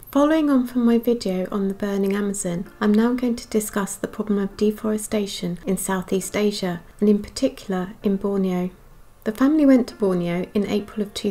Following on from my video on the burning Amazon, I'm now going to discuss the problem of deforestation in Southeast Asia, and in particular in Borneo. The family went to Borneo in April of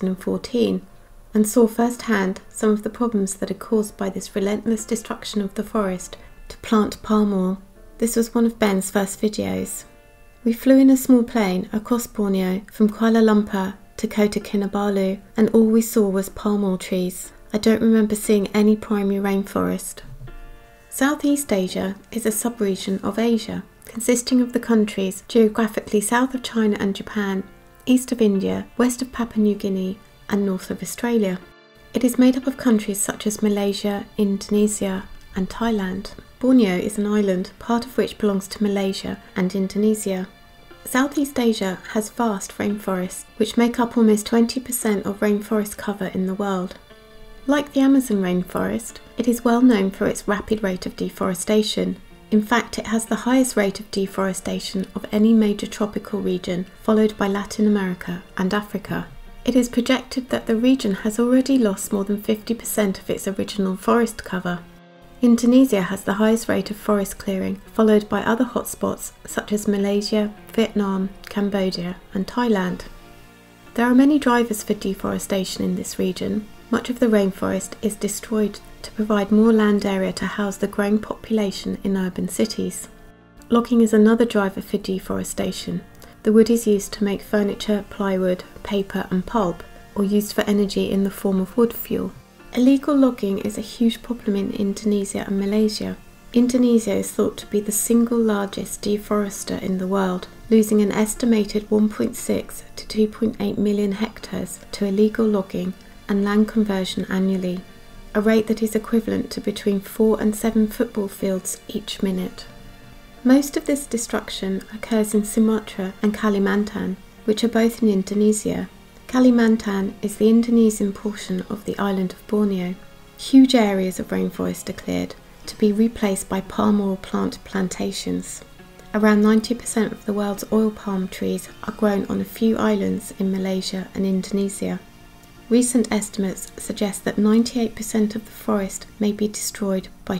2014 and saw firsthand some of the problems that are caused by this relentless destruction of the forest to plant palm oil. This was one of Ben's first videos. We flew in a small plane across Borneo from Kuala Lumpur to Kota Kinabalu, and all we saw was palm oil trees. I don't remember seeing any primary rainforest. Southeast Asia is a sub-region of Asia, consisting of the countries geographically south of China and Japan, east of India, west of Papua New Guinea, and north of Australia. It is made up of countries such as Malaysia, Indonesia, and Thailand. Borneo is an island, part of which belongs to Malaysia and Indonesia. Southeast Asia has vast rainforests, which make up almost 20% of rainforest cover in the world. Like the Amazon rainforest, it is well known for its rapid rate of deforestation. In fact, it has the highest rate of deforestation of any major tropical region, followed by Latin America and Africa. It is projected that the region has already lost more than 50% of its original forest cover. Indonesia has the highest rate of forest clearing, followed by other hotspots such as Malaysia, Vietnam, Cambodia, and Thailand. There are many drivers for deforestation in this region. Much of the rainforest is destroyed to provide more land area to house the growing population in urban cities. Logging is another driver for deforestation. The wood is used to make furniture, plywood, paper and pulp, or used for energy in the form of wood fuel. Illegal logging is a huge problem in Indonesia and Malaysia. Indonesia is thought to be the single largest deforester in the world, losing an estimated 1.6 to 2.8 million hectares to illegal logging and land conversion annually, a rate that is equivalent to between 4 and 7 football fields each minute. Most of this destruction occurs in Sumatra and Kalimantan, which are both in Indonesia. Kalimantan is the Indonesian portion of the island of Borneo. Huge areas of rainforest are cleared to be replaced by palm oil plant plantations. Around 90% of the world's oil palm trees are grown on a few islands in Malaysia and Indonesia. Recent estimates suggest that 98% of the forest may be destroyed by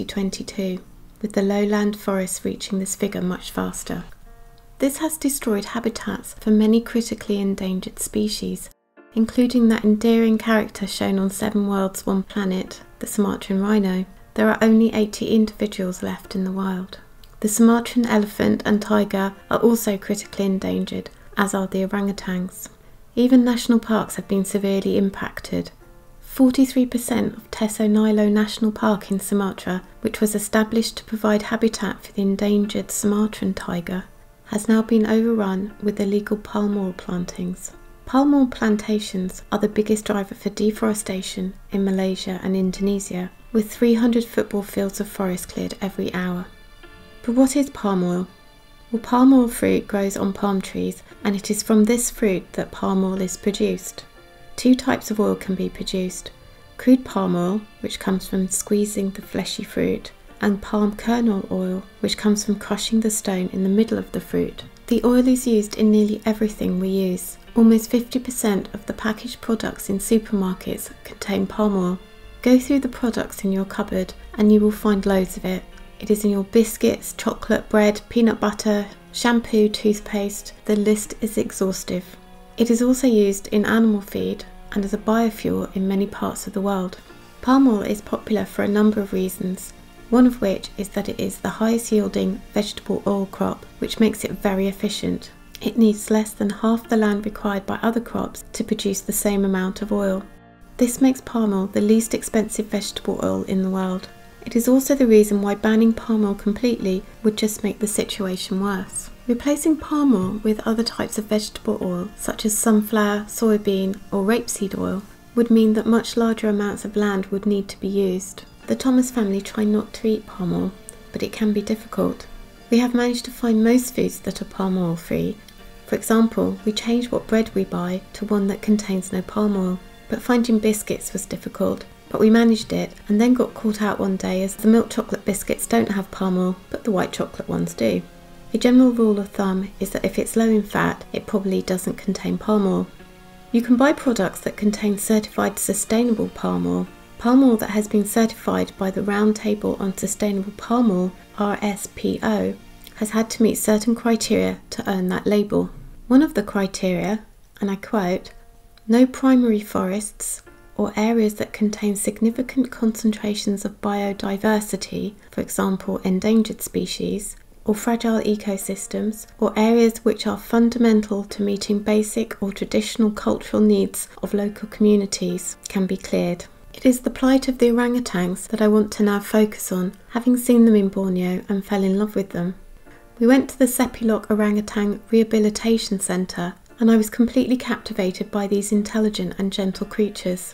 2022, with the lowland forests reaching this figure much faster. This has destroyed habitats for many critically endangered species, including that endearing character shown on 7 Worlds, One Planet, the Sumatran rhino. There are only 80 individuals left in the wild. The Sumatran elephant and tiger are also critically endangered, as are the orangutans. Even national parks have been severely impacted. 43% of Teso Nilo National Park in Sumatra, which was established to provide habitat for the endangered Sumatran tiger, has now been overrun with illegal palm oil plantings. Palm oil plantations are the biggest driver for deforestation in Malaysia and Indonesia, with 300 football fields of forest cleared every hour. But what is palm oil? Well, palm oil fruit grows on palm trees, and it is from this fruit that palm oil is produced. 2 types of oil can be produced: crude palm oil, which comes from squeezing the fleshy fruit, and palm kernel oil, which comes from crushing the stone in the middle of the fruit. The oil is used in nearly everything we use. Almost 50% of the packaged products in supermarkets contain palm oil. Go through the products in your cupboard and you will find loads of it. It is in your biscuits, chocolate, bread, peanut butter, shampoo, toothpaste. The list is exhaustive. It is also used in animal feed and as a biofuel in many parts of the world. Palm oil is popular for a number of reasons, one of which is that it is the highest yielding vegetable oil crop, which makes it very efficient. It needs less than half the land required by other crops to produce the same amount of oil. This makes palm oil the least expensive vegetable oil in the world. It is also the reason why banning palm oil completely would just make the situation worse. Replacing palm oil with other types of vegetable oil, such as sunflower, soybean or rapeseed oil, would mean that much larger amounts of land would need to be used. The Thomas family try not to eat palm oil, but it can be difficult. We have managed to find most foods that are palm oil free. For example, we changed what bread we buy to one that contains no palm oil, but finding biscuits was difficult. But we managed it, and then got caught out one day as the milk chocolate biscuits don't have palm oil, but the white chocolate ones do. A general rule of thumb is that if it's low in fat, it probably doesn't contain palm oil. You can buy products that contain certified sustainable palm oil. Palm oil that has been certified by the Round Table on Sustainable Palm Oil, RSPO, has had to meet certain criteria to earn that label. One of the criteria, and I quote, "No primary forests or areas that contain significant concentrations of biodiversity, for example endangered species, or fragile ecosystems, or areas which are fundamental to meeting basic or traditional cultural needs of local communities, can be cleared." It is the plight of the orangutans that I want to now focus on, having seen them in Borneo and fell in love with them. We went to the Sepilok Orangutan Rehabilitation Centre, and I was completely captivated by these intelligent and gentle creatures.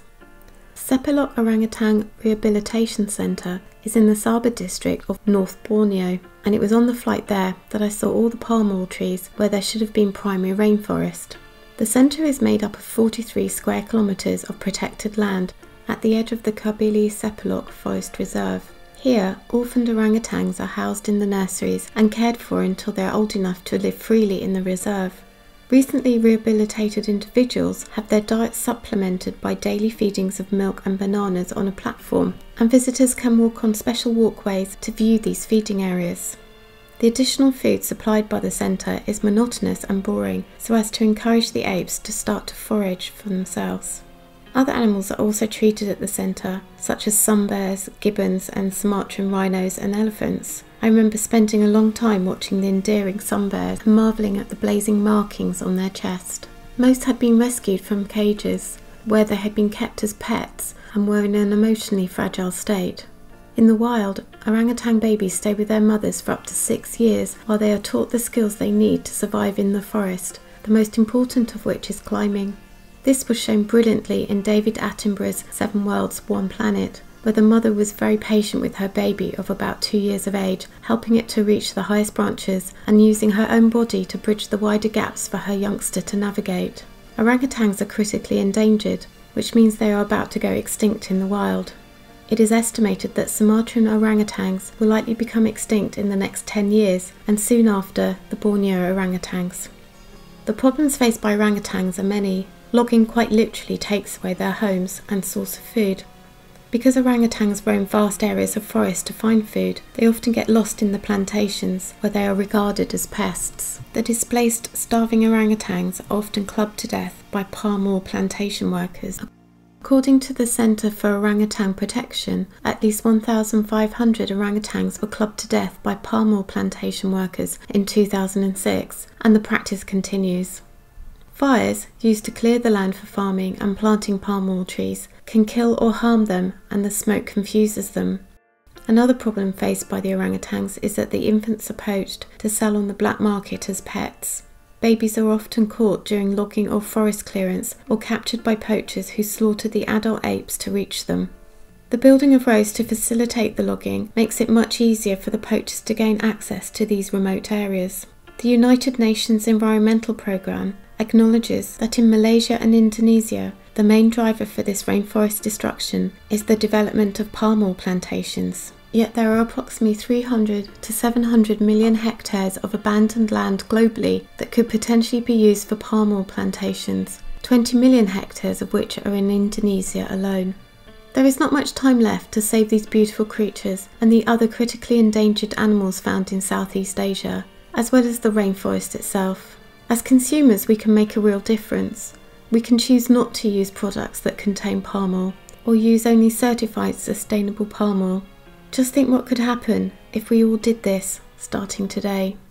Sepilok Orangutan Rehabilitation Centre is in the Sabah district of North Borneo, and it was on the flight there that I saw all the palm oil trees where there should have been primary rainforest. The centre is made up of 43 square kilometres of protected land at the edge of the Kabili Sepilok Forest Reserve. Here, orphaned orangutans are housed in the nurseries and cared for until they are old enough to live freely in the reserve. Recently rehabilitated individuals have their diet supplemented by daily feedings of milk and bananas on a platform, and visitors can walk on special walkways to view these feeding areas. The additional food supplied by the centre is monotonous and boring, so as to encourage the apes to start to forage for themselves. Other animals are also treated at the centre, such as sun bears, gibbons and Sumatran rhinos and elephants. I remember spending a long time watching the endearing sun bears and marvelling at the blazing markings on their chest. Most had been rescued from cages, where they had been kept as pets and were in an emotionally fragile state. In the wild, orangutan babies stay with their mothers for up to 6 years while they are taught the skills they need to survive in the forest, the most important of which is climbing. This was shown brilliantly in David Attenborough's 7 Worlds, 1 Planet, where the mother was very patient with her baby of about 2 years of age, helping it to reach the highest branches and using her own body to bridge the wider gaps for her youngster to navigate. Orangutans are critically endangered, which means they are about to go extinct in the wild. It is estimated that Sumatran orangutans will likely become extinct in the next 10 years, and soon after, the Borneo orangutans. The problems faced by orangutans are many. Logging quite literally takes away their homes and source of food. Because orangutans roam vast areas of forest to find food, they often get lost in the plantations, where they are regarded as pests. The displaced, starving orangutans are often clubbed to death by palm oil plantation workers. According to the Centre for Orangutan Protection, at least 1,500 orangutans were clubbed to death by palm oil plantation workers in 2006, and the practice continues. Fires, used to clear the land for farming and planting palm oil trees, can kill or harm them, and the smoke confuses them. Another problem faced by the orangutans is that the infants are poached to sell on the black market as pets. Babies are often caught during logging or forest clearance, or captured by poachers who slaughter the adult apes to reach them. The building of roads to facilitate the logging makes it much easier for the poachers to gain access to these remote areas. The United Nations Environmental Programme acknowledges that in Malaysia and Indonesia, the main driver for this rainforest destruction is the development of palm oil plantations. Yet there are approximately 300 to 700 million hectares of abandoned land globally that could potentially be used for palm oil plantations, 20 million hectares of which are in Indonesia alone. There is not much time left to save these beautiful creatures and the other critically endangered animals found in Southeast Asia, as well as the rainforest itself. As consumers, we can make a real difference. We can choose not to use products that contain palm oil, or use only certified sustainable palm oil. Just think what could happen if we all did this, starting today.